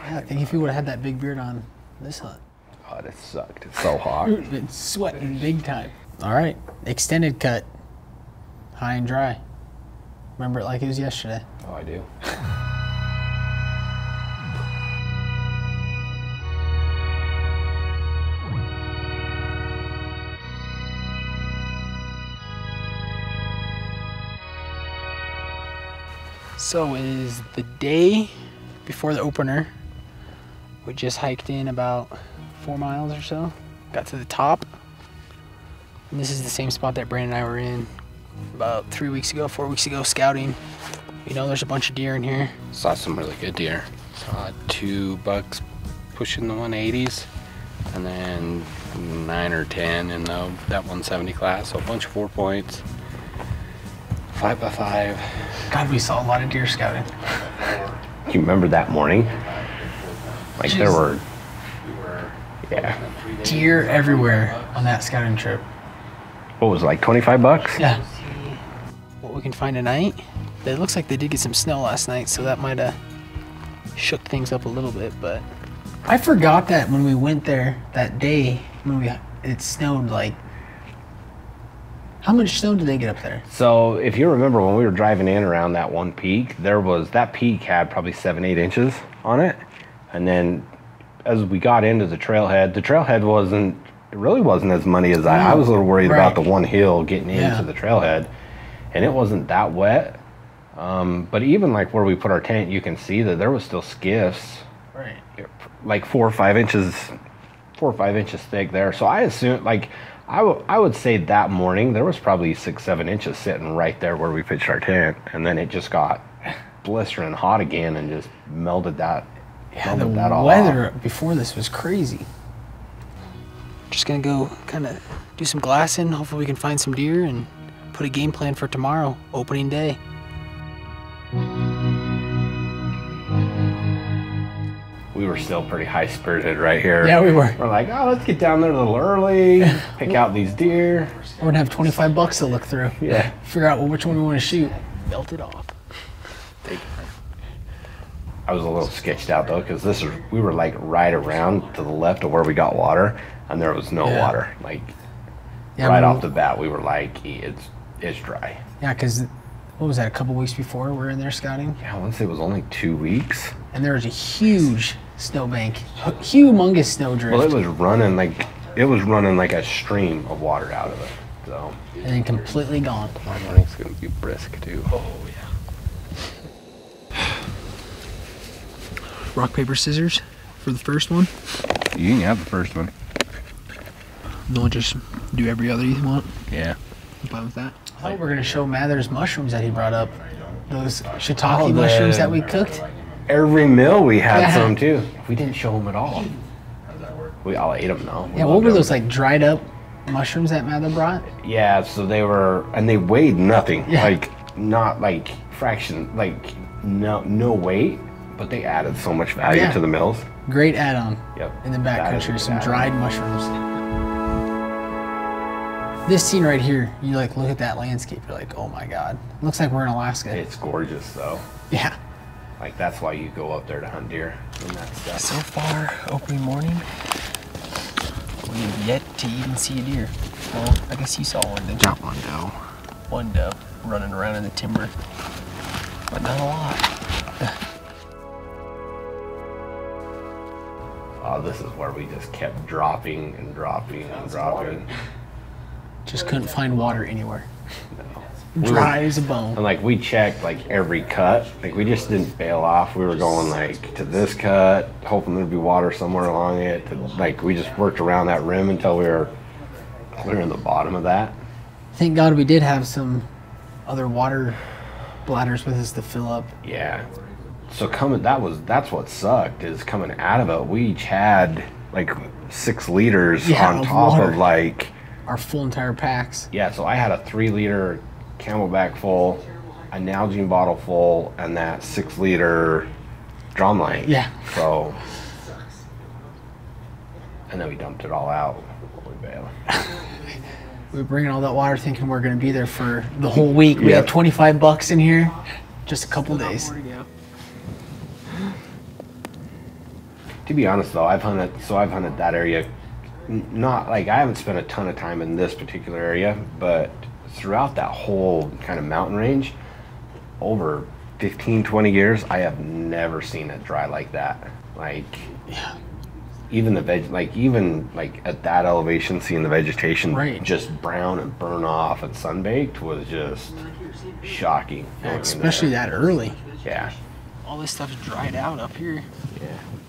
Yeah, I think if you would have had that big beard on this hunt. Oh, it sucked. It's so hot. You've been sweating big time. All right, extended cut, high and dry. Remember it like it was yesterday. Oh, I do. So it is the day before the opener. We just hiked in about 4 miles or so. Got to the top. And this is the same spot that Brandon and I were in about 4 weeks ago, scouting. You know, there's a bunch of deer in here. Saw some really good deer. Saw 2 bucks pushing the 180s, and then 9 or 10 in that 170 class. So a bunch of 4 points, 5x5. God, we saw a lot of deer scouting. You remember that morning? Like there were, yeah, deer everywhere on that scouting trip. What was it, like 25 bucks? Yeah. What we can find tonight. It looks like they did get some snow last night, so that might have shook things up a little bit, but I forgot that when we went there that day, when it snowed like, how much snow did they get up there? So if you remember when we were driving in around that one peak, that peak had probably 7-8 inches on it. And then as we got into the trailhead really wasn't as muddy as I was a little worried about the one hill getting into the trailhead, and it wasn't that wet. But even like where we put our tent, you can see that there was still skiffs, right, like 4 or 5 inches thick there. So I assume, like, I would say that morning there was probably 6-7 inches sitting right there where we pitched our tent, and then it just got blistering hot again and just melted that. Yeah, the weather before this was crazy. Just gonna go kind of do some glassing. Hopefully we can find some deer and put a game plan for tomorrow, opening day. We were still pretty high-spirited right here. Yeah, we were. We're like, oh, let's get down there a little early, pick out these deer. We're gonna have 25 bucks to look through. Yeah. Figure out which one we want to shoot. Melt it off. I was a little sketched out though, because we were like right around to the left of where we got water, and there was no water. Like right off the bat, we were like, it's dry. Yeah, because what was that? A couple weeks before we were in there scouting. Yeah, I want to say it was only 2 weeks. And there was a huge snowbank, humongous snowdrift. Well, it was running like a stream of water out of it. So. And then completely gone. My morning's gonna be brisk too. Oh yeah. Rock, paper, scissors for the first one. You can have the first one. No, just do every other you want. Yeah. I'm fine with that. I thought we were gonna show Mather's mushrooms that he brought up. Those shiitake mushrooms that we cooked. Every meal we had some too. We didn't show them at all. We all ate them though. Yeah, what were those, like dried up mushrooms that Mather brought? Yeah, so they weighed nothing. Yeah. Like not like fraction, like no weight, but they added so much value to the meals. Great add-on. Yep. In the backcountry, some dried mushrooms. This scene right here, you like look at that landscape, you're like, oh my God. Looks like we're in Alaska. It's gorgeous though. Yeah. Like that's why you go up there to hunt deer and that stuff. So far, opening morning, we have yet to even see a deer. Well, I guess you saw one, didn't you? Got one doe. One doe running around in the timber, but not a lot. Oh, this is where we just kept dropping and dropping and dropping. Just couldn't find water anywhere. No. Dry as a bone. And like we checked like every cut. Like we just didn't bail off. We were going like to this cut, hoping there'd be water somewhere along it. Like we just worked around that rim until we were clearing the bottom of that. Thank God we did have some other water bladders with us to fill up. Yeah. So that's what sucked, is coming out of it. We each had like 6 liters on top of like our full entire packs. Yeah, so I had a 3-liter Camelback full, a Nalgene bottle full, and that 6-liter drum line. Yeah. So, and then we dumped it all out before we bailed. We were bringing all that water thinking we're going to be there for the whole week. We had 25 bucks in here, just a couple days. To be honest though, I've hunted that area. Not like I haven't spent a ton of time in this particular area, but throughout that whole kind of mountain range, over 15, 20 years, I have never seen it dry like that. Like, Yeah. even even at that elevation, seeing the vegetation Right. just brown and burn off and sunbaked was just shocking. Yeah, especially that early. Yeah. All this stuff's dried out up here. Yeah.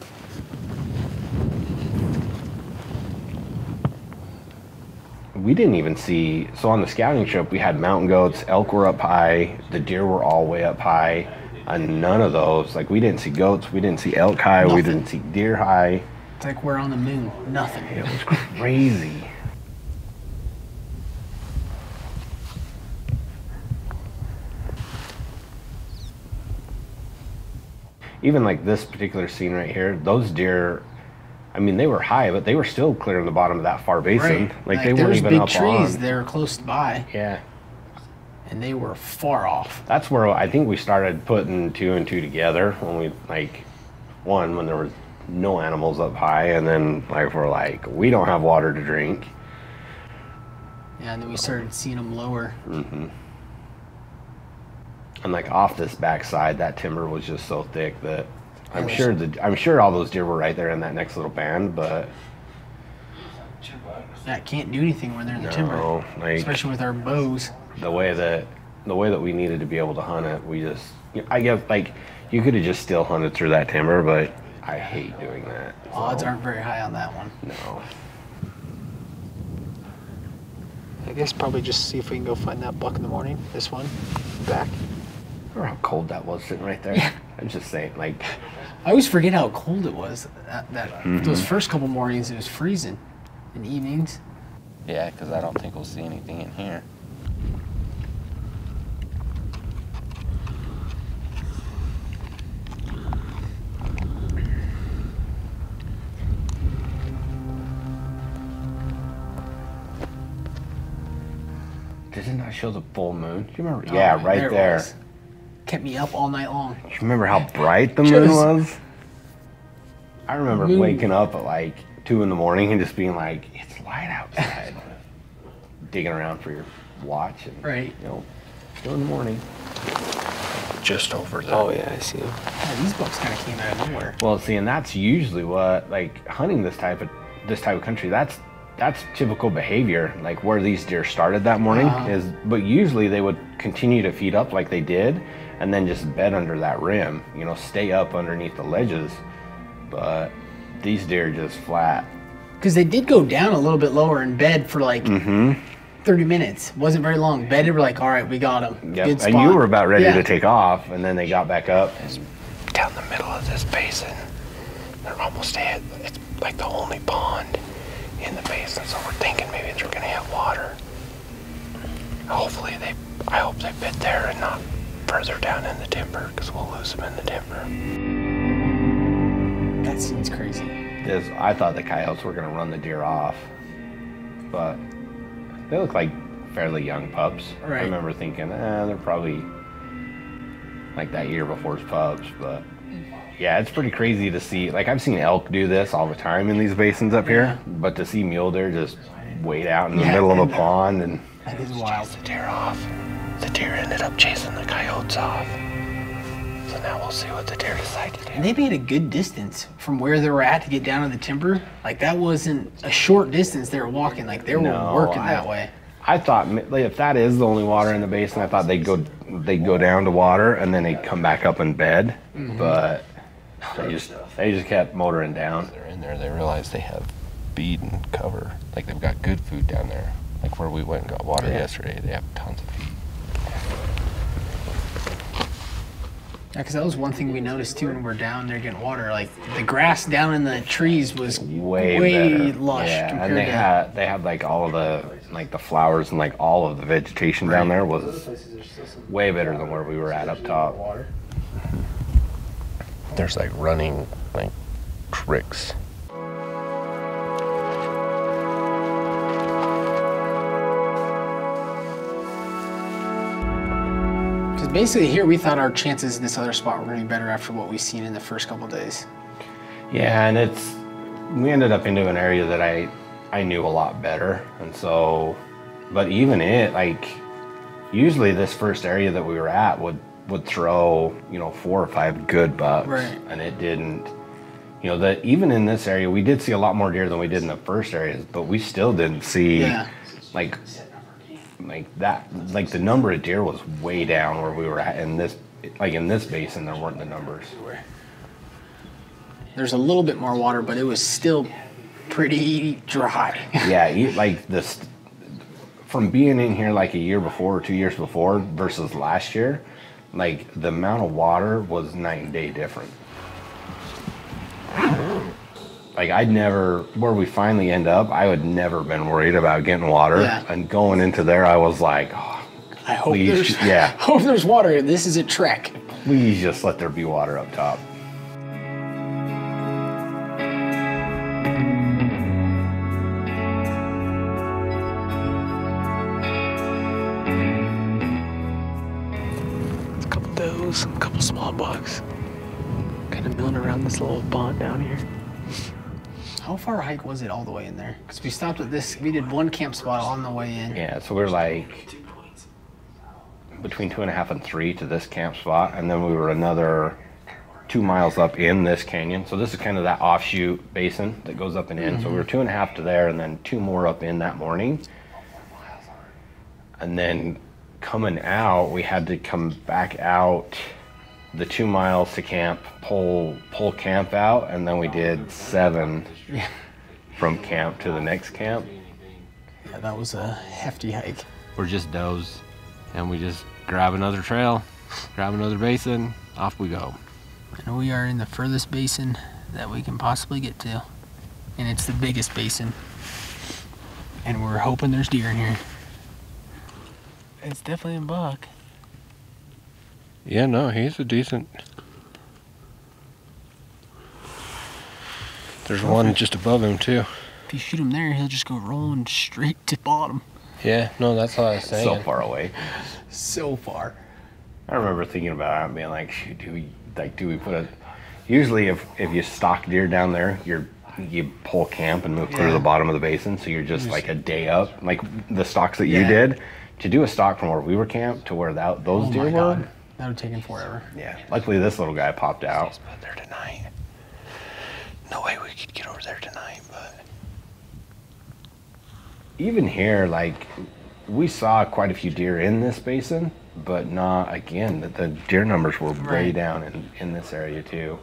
We didn't even see, so on the scouting trip, we had mountain goats, elk were up high, the deer were all way up high, and none of those, like we didn't see goats, we didn't see elk high, we didn't see deer high. It's like we're on the moon. Nothing. It was crazy. Even like this particular scene right here, those deer, I mean, they were high, but they were still clear in the bottom of that far basin. Right. Like they weren't even big up trees on. they were close by, Yeah. and they were far off. That's where I think we started putting two and two together when we when there was no animals up high, and then we're like, we don't have water to drink. Yeah, and then we started seeing them lower. Mm-hmm. And like off this backside, that timber was just so thick that I'm sure all those deer were right there in that next little band, but Yeah, can't do anything when they're in the timber, like especially with our bows. the way that we needed to be able to hunt it, we just, I guess like you could have just still hunted through that timber, but I hate doing that. Odds aren't very high on that one. No. I guess probably just see if we can go find that buck in the morning. This one, back. Remember how cold that was sitting right there? Yeah. I'm just saying, like, I always forget how cold it was. Mm-hmm. Those first couple mornings, it was freezing. In evenings. Yeah, because I don't think we'll see anything in here. did it not show the full moon? Do you remember? Oh, Yeah, right it there. was. Kept me up all night long. Do you remember how bright the moon Just- was? I remember Moon. waking up at like 2 in the morning and just being like, it's light outside. Digging around for your watch and, Right. 2 in the morning. Just over the... Oh yeah, I see them. Yeah, these bucks kind of came out of nowhere. Well, see, and that's usually what, like, hunting this type of country, that's typical behavior. Like where these deer started that morning but usually they would continue to feed up like they did and then just bed under that rim, stay up underneath the ledges. But these deer just flat. Because they did go down a little bit lower in bed for like 30 minutes. Wasn't very long. Bedded, we're like, all right, we got them. Yep. Good spot. And you were about ready to take off, and then they got back up. It's down the middle of this basin. They're almost to hit. It's like the only pond in the basin, so we're thinking maybe they're gonna hit water. Hopefully I hope they bit there and not further down in the timber, because we'll lose them in the timber. That seems crazy. I thought the coyotes were going to run the deer off, but they look like fairly young pups. Right. I remember thinking, they're probably like that year before's pups, but yeah, it's pretty crazy to see. Like I've seen elk do this all the time in these basins up here, but to see mule deer just wait out in the middle of a pond and That is wild. Chase the deer off. The deer ended up chasing the coyotes off. So now we'll see what the deer decide to do. And they made a good distance from where they were at to get down to the timber. Like that wasn't a short distance they were walking. Like they were working that way. I thought like, if that is the only water in the basin, I thought they'd go down to water and then they'd come back up in bed. But they just kept motoring down. They're in there. They realize they have feed and cover. Like they've got good food down there. Like where we went and got water yesterday, they have tons of feed. Yeah, because that was one thing we noticed too when we're down there getting water. Like the grass down in the trees was way better. lush. Yeah, compared and to they had like all of the flowers and like all of the vegetation down there was way better than where we were at up top. There's like running like creeks. Basically here we thought our chances in this other spot were going to be better after what we've seen in the first couple of days. Yeah, and we ended up into an area that I knew a lot better, and so, but even like usually this first area that we were at would throw, you know, 4 or 5 good bucks, right. And it didn't. You know, that even in this area we did see a lot more deer than we did in the first areas, but we still didn't see like that. Like the number of deer was way down where we were at in this basin. There weren't the numbers. There's a little bit more water, but it was still pretty dry. Yeah, like this from being in here like a year before or 2 years before versus last year, like the amount of water was night and day different. Like where we finally end up, I would never been worried about getting water. Yeah. And going into there, I was like, oh, I hope there's water. This is a trek. Please just let there be water up top. A couple does, a couple small bucks. Kind of milling around this little pond down here. How far a hike was it all the way in there? Because we stopped at this, we did one camp spot on the way in. Yeah, so we were like between 2.5 and 3 to this camp spot, and then we were another 2 miles up in this canyon. So this is kind of that offshoot basin that goes up and in. So we were 2.5 to there, and then 2 more up in that morning. And then coming out, we had to come back out the 2 miles to camp, pull camp out, and then we did 7 from camp to the next camp. Yeah, that was a hefty hike. We're just does, and we just grab another trail, grab another basin, off we go. And we are in the furthest basin that we can possibly get to, and it's the biggest basin. And we're hoping there's deer in here. It's definitely a buck. Yeah, no, he's a decent. There's one just above him too. If you shoot him there, he'll just go rolling straight to bottom. Yeah, no, that's what I was saying. So far away. So far. I remember thinking about it and being like, shoot, do we put a... Usually if you stalk deer down there, you pull camp and move clear to the bottom of the basin, so you're just like a day up. Like the stalks that you did, to do a stalk from where we were camped to where those deer were. That would have taken forever. Yeah. Luckily this little guy popped out. But there tonight. No way we could get over there tonight, but... Even here, like, we saw quite a few deer in this basin, but not, again, the deer numbers were way down in this area too.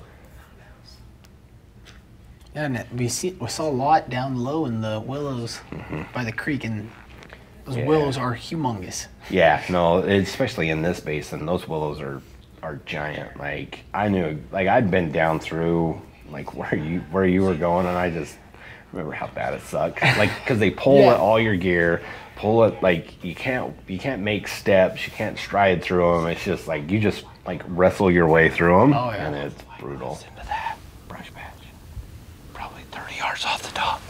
Yeah, and we saw a lot down low in the willows by the creek, and those willows are humongous. Yeah, no, especially in this basin, those willows are giant. Like, I knew, like, I'd been down through, like, where you were going, and I just remember how bad it sucked. Like, because they pull at all your gear, pull it, like, you can't make steps, you can't stride through them. It's just like, you just, like, wrestle your way through them, and it's brutal. Into that brush patch. Probably 30 yards off the top.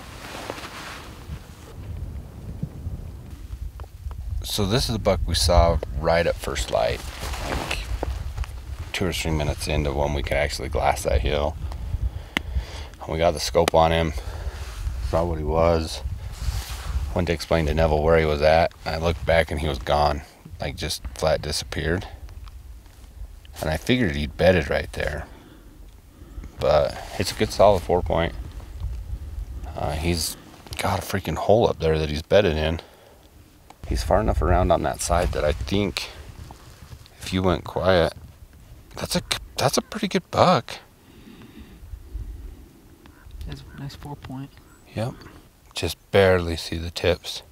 So this is the buck we saw right at first light, like 2 or 3 minutes into when we could actually glass that hill. And we got the scope on him, saw what he was, went to explain to Neville where he was at. I looked back and he was gone, like just flat disappeared. And I figured he'd bedded right there, but it's a good solid 4-point. He's got a freaking hole up there that he's bedded in. He's far enough around on that side that I think if you went quiet, that's a pretty good buck. That's a nice 4-point. Yep. Just barely see the tips.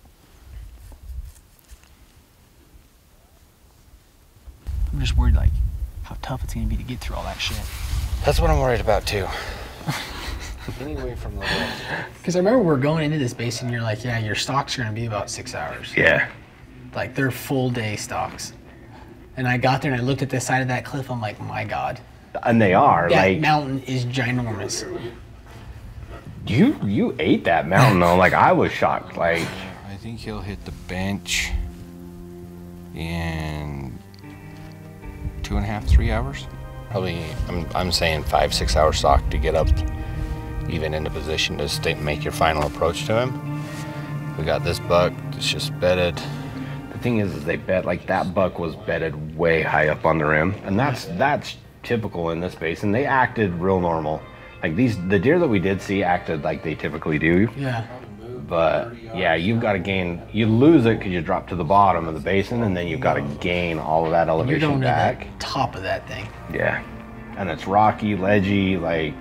I'm just worried, like, how tough it's gonna be to get through all that shit. That's what I'm worried about too. Anyway from the west. Because I remember we're going into this basin, you're like, yeah, your stalks are gonna be about 6 hours. Yeah. Like, they're full day stalks. And I got there and I looked at the side of that cliff, I'm like, my God. And they are, That like... mountain is ginormous. You ate that mountain though, like I was shocked. Like, I think he'll hit the bench in 2.5, 3 hours. Probably, I'm saying 5-6 hour stalk to get up even into position to make your final approach to him. We got this buck that's just bedded. The thing is they bet, like that buck was bedded way high up on the rim, and that's typical in this basin. They acted real normal. Like the deer that we did see acted like they typically do. Yeah. But yeah, you've got to gain, you lose it because you drop to the bottom of the basin, and then you've got to gain all of that elevation You're going back. to the top of that thing. Yeah. And it's rocky, ledgy, like.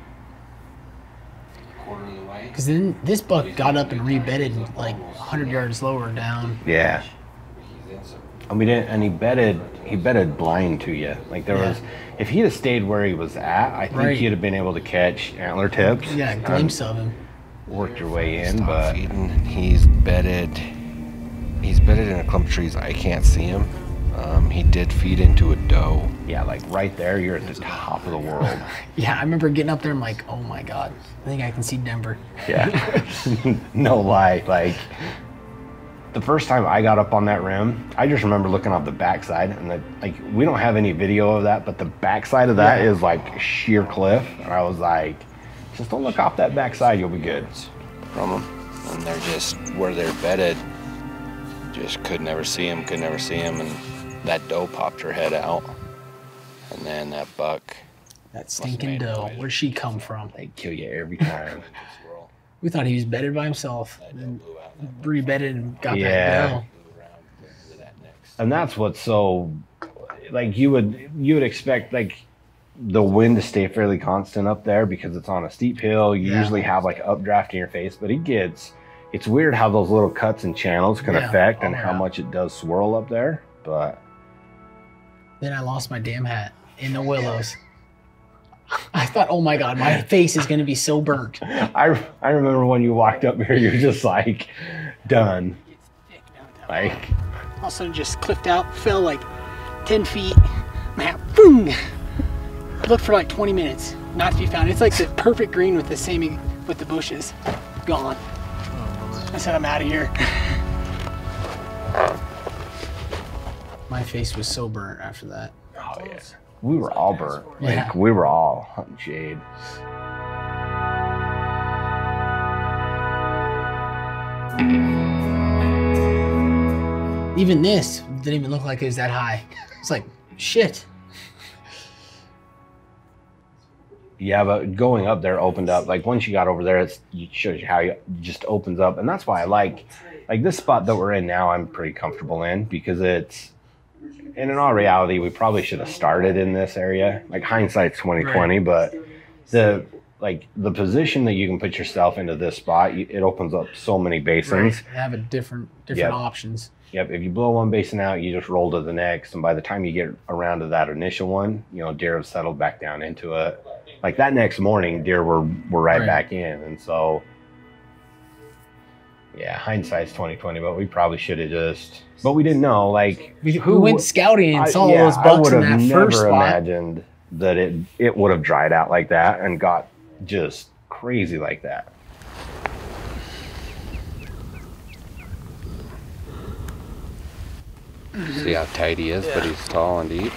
Because then this buck got up and rebedded like 100 yards lower down. Yeah. And we didn't, and he bedded blind to you. Like there was, if he'd have stayed where he was at, I think you'd have been able to catch antler tips. Yeah, a glimpse of him. Worked your way in, Stop but feeding. He's bedded in a clump of trees. I can't see him. He did feed into a doe. yeah, like right there, you're at the top of the world. Yeah, I remember getting up there and I'm like, oh my God, I think I can see Denver. Yeah. No lie. Like the first time I got up on that rim, I just remember looking off the backside, and like we don't have any video of that, but the backside of that is like sheer cliff. And I was like, just don't look off that backside, you'll be good. From them, and they're just where they're bedded. Just could never see him, and that doe popped her head out, and then that buck. That stinking doe, where'd she come from? They kill you every time. We thought he was bedded by himself, and re-bedded and got that doe. And that's what's so, like you would expect like the wind to stay fairly constant up there because it's on a steep hill. You usually have like updraft in your face, but it's weird how those little cuts and channels can affect and how much it does swirl up there. But then I lost my damn hat in the willows. I thought, oh my God, my face is gonna be so burnt. I remember when you walked up here, you're just like done. Like all of a sudden just cliffed out, fell like 10 feet. My hat, boom! I looked for like 20 minutes, not to be found. It's like the perfect green with the bushes. Gone. I said, I'm out of here. My face was so burnt after that. Oh yeah. We were all burnt. Like we were all hunting shade. Even this didn't even look like it was that high. It's like, shit. Yeah, but going up there opened up. Like once you got over there, it shows you how it just opens up, and that's why I like this spot that we're in now. I'm pretty comfortable in because it's. And in all reality, we probably should have started in this area. Like hindsight's 2020, but the position that you can put yourself into this spot, it opens up so many basins. Right. They have a different options. Yep. If you blow one basin out, you just roll to the next, and by the time you get around to that initial one, deer have settled back down into it. Like that next morning, deer were right back in, and so. Yeah, hindsight's 2020, but we probably should have just. But we didn't know, like we went scouting and saw all those bucks in that first spot. I would have never imagined that it would have dried out like that and got just crazy like that. See how tight he is, but he's tall and deep.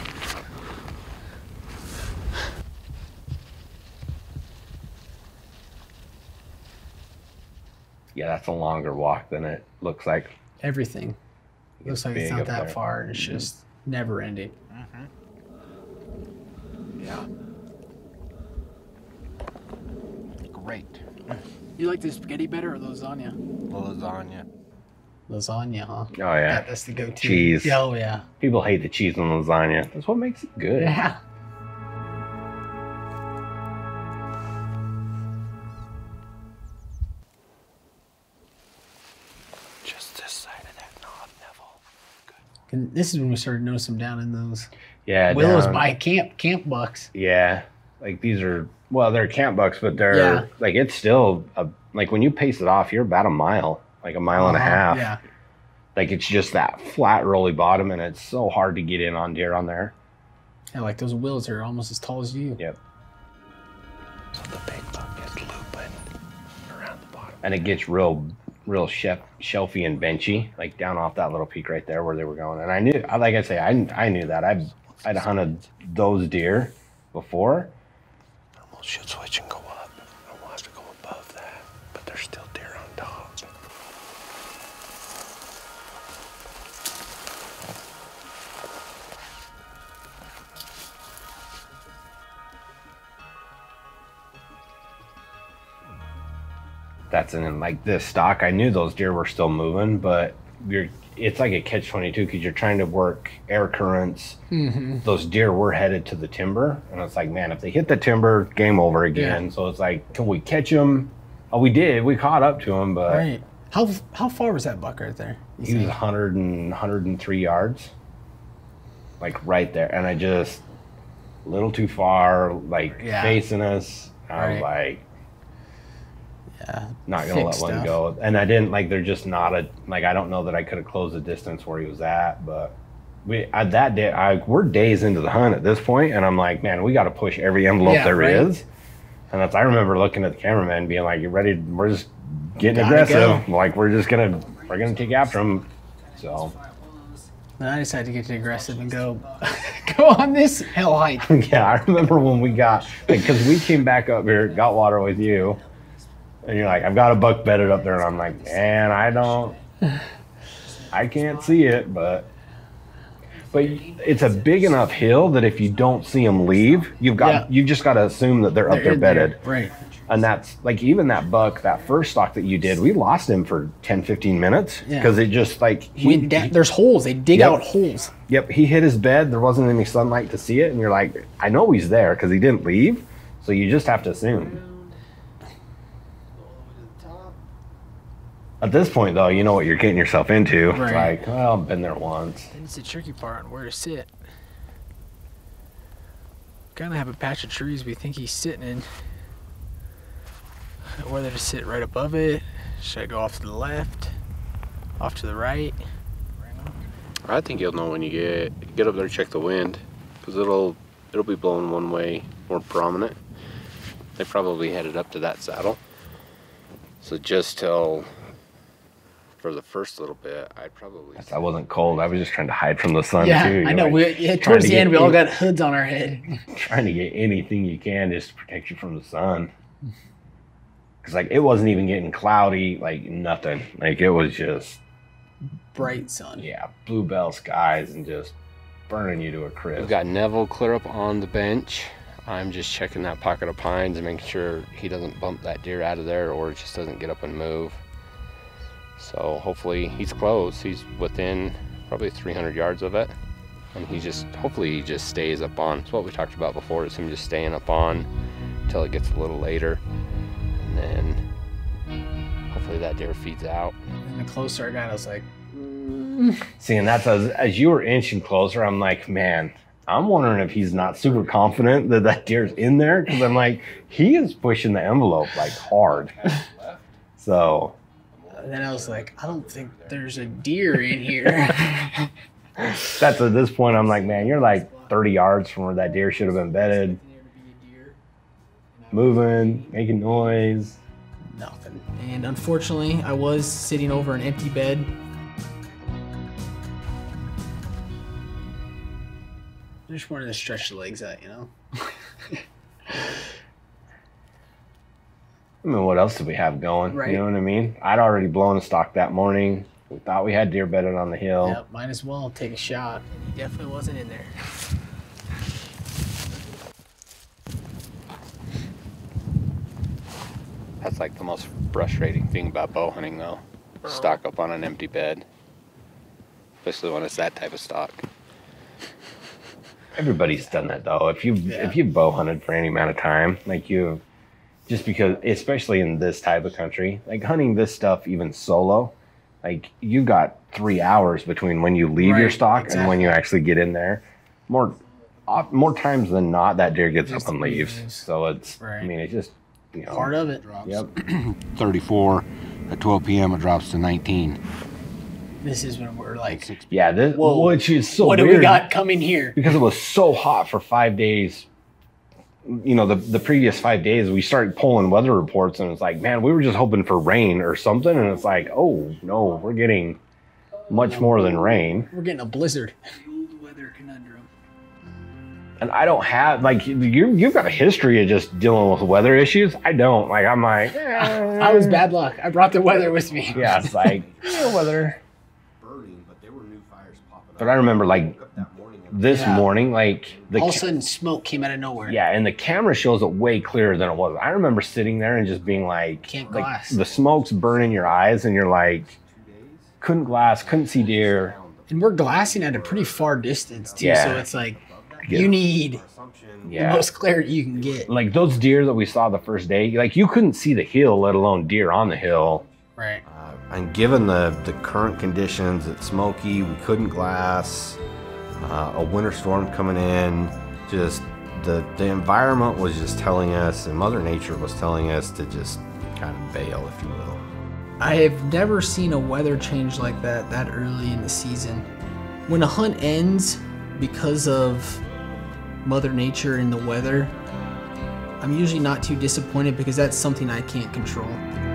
Yeah, that's a longer walk than it looks like. Everything. Looks like it's not that far, and it's just never ending. Yeah. Great. You like the spaghetti better or lasagna? Lasagna. Lasagna, huh? Oh yeah. That's the go-to. Cheese. Oh yeah. People hate the cheese on lasagna. That's what makes it good. Yeah. And this is when we started noticing them down in those willows by camp bucks. Yeah, like these are they're camp bucks, but they're like it's still like when you pace it off, you're about a mile, like a mile and a half. Yeah, like it's just that flat rolly bottom, and it's so hard to get in on deer on there. Yeah, like those willows are almost as tall as you. Yep. So the big buck is looping around the bottom, and it gets real shelfy and benchy, like down off that little peak right there where they were going. And I knew, like I say, I knew that. I'd hunted those deer before. We'll shoot switch and go up. We'll have to that's in like this stock. I knew those deer were still moving, but it's like a catch-22 because you're trying to work air currents. Those deer were headed to the timber, and it's like, man, if they hit the timber, game over again. Yeah. So it's like, can we catch them? Oh, we did. We caught up to him, but right. How far was that buck right there? He was 103 yards, like right there, and I just a little too far, like facing us. I was like, not gonna let one go. And I didn't like. They're just not a like. I don't know that I could have closed the distance where he was at, but that day we're days into the hunt at this point, and I'm like, man, we got to push every envelope there is. And I remember looking at the cameraman and being like, "You ready? We're just getting aggressive. Like we're gonna take after him." So. Then I decided to get aggressive and go on this hell hike. Yeah, I remember when we got, because we came back up here, got water with you, and you're like, I've got a buck bedded up there, and I'm like, man, I can't see it, but it's a big enough hill that if you don't see them leave, you've just got to assume that they're up there bedded. Right. And that's like, even that buck, that first stalk that you did, we lost him for 10-15 minutes because it just like there's holes. They dig out holes. Yep, he hit his bed. There wasn't any sunlight to see it, and you're like, I know he's there because he didn't leave. So you just have to assume. At this point, though, you know what you're getting yourself into. Right. It's like, well, I've been there once. And it's the tricky part on where to sit. Kind of have a patch of trees we think he's sitting in. Whether to sit right above it, should I go off to the left, off to the right? I think you'll know when you get up there and check the wind, because it'll be blowing one way more prominent. They probably headed up to that saddle. So just till for the first little bit, I'd probably. I wasn't cold. I was just trying to hide from the sun too. I know. Towards the end, we all got hoods on our head. Trying to get anything you can just to protect you from the sun. Because like it wasn't even getting cloudy, like nothing. Like it was just bright sun. Yeah, bluebell skies and just burning you to a crisp. We've got Neville clear up on the bench. I'm just checking that pocket of pines and making sure he doesn't bump that deer out of there or it just doesn't get up and move. So hopefully he's close. He's within probably 300 yards of it. And hopefully he just stays up on. It's what we talked about before, is him just staying up on until it gets a little later. And then hopefully that deer feeds out. And the closer I got, I was like, See, and that's as you were inching closer, I'm like, man, I'm wondering if he's not super confident that deer's in there, because I'm like, he is pushing the envelope like hard. So then I was like, I don't think there's a deer in here. That's at this point, I'm like, man, you're like 30 yards from where that deer should have been bedded. Moving, making noise. Nothing. And unfortunately, I was sitting over an empty bed. I just wanted to stretch the legs out, you know? I mean, what else did we have going? Right. You know what I mean? I'd already blown a stock that morning. We thought we had deer bedded on the hill. Yep, might as well take a shot. And he definitely wasn't in there. That's like the most frustrating thing about bow hunting, though. Stock up on an empty bed. Especially when it's that type of stock. Everybody's done that, though. If you've bow hunted for any amount of time, like just because, especially in this type of country, like hunting this stuff even solo, like you got 3 hours between when you leave your stock and when you actually get in there. More times than not, that deer gets up and leaves. So it's, I mean, it's just, part of it. Yep. 34 at 12 p.m. it drops to 19. This is when we're like, which is so what weird. What do we got coming here? Because it was so hot for 5 days. The previous 5 days, we started pulling weather reports, and it's like, man, we were just hoping for rain or something, and it's like, oh no, we're getting much more than rain. We're getting a blizzard. The old weather conundrum. And I don't have, like, you've got a history of just dealing with weather issues. I don't. Like, I'm like, I was bad luck. I brought the weather with me. Yeah, it's like, weather. But there were new fires popping up. But I remember, like, this morning, like all of a sudden smoke came out of nowhere. Yeah, and the camera shows it way clearer than it was. I remember sitting there and just being like, can't glass. The smoke's burning your eyes, and you're like, couldn't glass, couldn't see deer. And we're glassing at a pretty far distance too, so it's like you need the most clarity you can get. Like those deer that we saw the first day, like you couldn't see the hill, let alone deer on the hill. Right. And given the current conditions, it's smoky, we couldn't glass, a winter storm coming in, just the environment was just telling us, and Mother Nature was telling us to just kind of bail, if you will. I have never seen a weather change like that early in the season. When a hunt ends because of Mother Nature and the weather, I'm usually not too disappointed because that's something I can't control.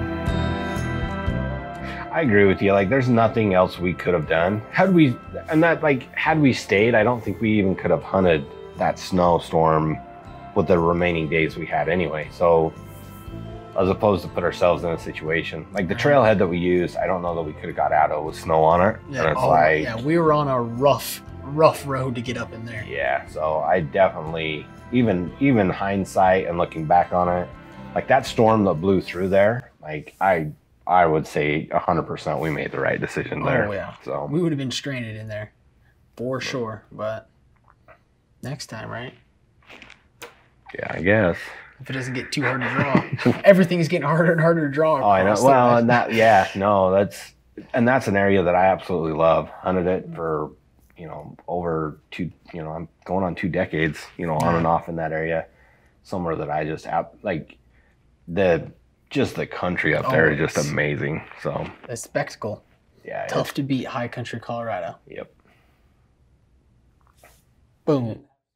I agree with you. Like, there's nothing else we could have done. Had we stayed, I don't think we even could have hunted that snowstorm with the remaining days we had anyway. So, as opposed to put ourselves in a situation like the trailhead that we used, I don't know that we could have got out of with snow on it. Yeah, and it's we were on a rough road to get up in there. Yeah, so I definitely, even hindsight and looking back on it, like that storm that blew through there, like I would say 100% we made the right decision there. Oh yeah. So we would have been stranded in there for sure, but next time, right? Yeah, I guess. If it doesn't get too hard to draw. Everything's getting harder and harder to draw. Oh, I know. Well, and that's an area that I absolutely love. Hunted it for, over I'm going on 2 decades, on and off in that area. Somewhere that I just like the country up there is just amazing. So a spectacle. Yeah. Tough to beat high country Colorado. Yep. Boom.